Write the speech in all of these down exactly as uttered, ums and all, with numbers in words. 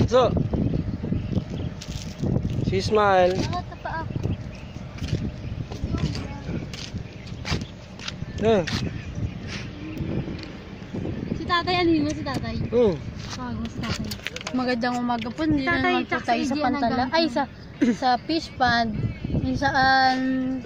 So, si Smile. Eh. Si tatay, ano yun si tatay? Oo. Bago si tatay. Magandang umaga po. Hindi na naman po tayo sa pantala. Ay, sa sa fish pond. Yung saan...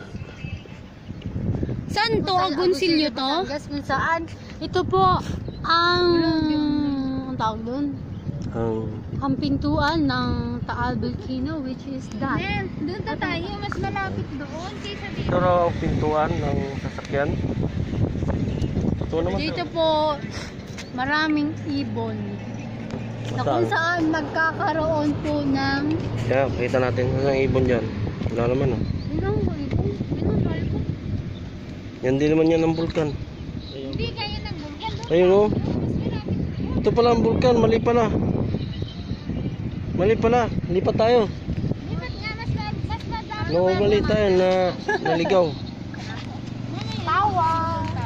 Saan to? Agoncillo to? Kung saan? Ito po ang... Ang tawag doon? Ang... Ang pintuan ng Taal Volcano, which is that. Men, doon na tayo. Mas malapit doon kaysa dito. Ito raw ang pintuan ng sasakyan. Ito naman. Dito po, maraming ibon. Na kung saan nagkakaroon po ng... Kaya, kita natin ang ibon dyan. Wala naman oh. Ilang po ibon? Ilang po? Yan din naman yan ang bulkan. Hindi kaya ng bulkan doon. Ayun oh. Ito pala ang bulkan, mali pala. Mali pala, lipat tayo. Lipat nga, mas mas madami. No, mali tayo na naligaw. Tawa.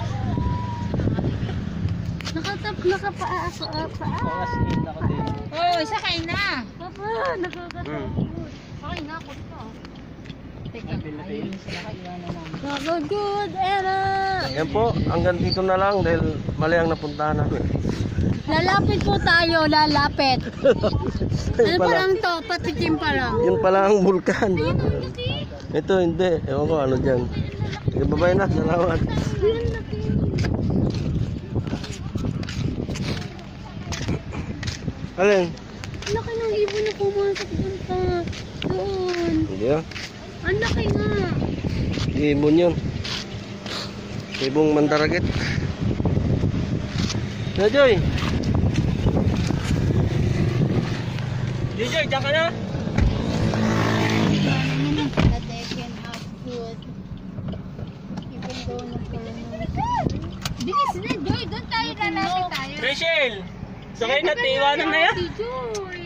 Nakatap, nakapaa ako, paa. Oh, sakay na. Papa, nakakatakot. Hmm. Sakay na ako dito. Teka, ayun sila kaiwanan namin. Good, good, Era! Yan po, hanggang dito na lang dahil mali ang napuntahan namin. Lalapit po tayo, lalapit. Ano pa lang to? Patikim pa lang. Yun pala ang bulkan. Ito hindi, ewan ko ano dyan. Sige, bye-bye na, salamat. Alin? Laki ng ibon na pumasok punta. Doon. Hindi ah. Ang laki nga. Ibon yun. Ibong mandaragit. Na Joy. Joy, diyan ka na? That they can have food. Even though Bilis na, Joy. Doon tayo lalapit tayo. Rachel! Sakay na, tiwanan na yan. Si Joy.